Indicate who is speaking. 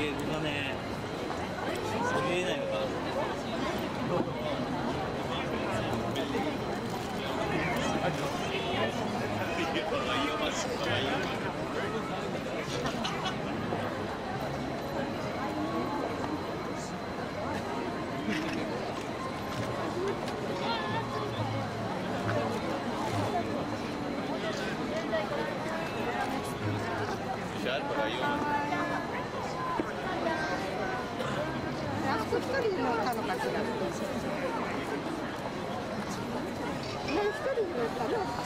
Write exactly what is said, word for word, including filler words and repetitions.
Speaker 1: 英語がね見えないのかな。
Speaker 2: あそこ一人乗ったのかしら。一人乗ったの。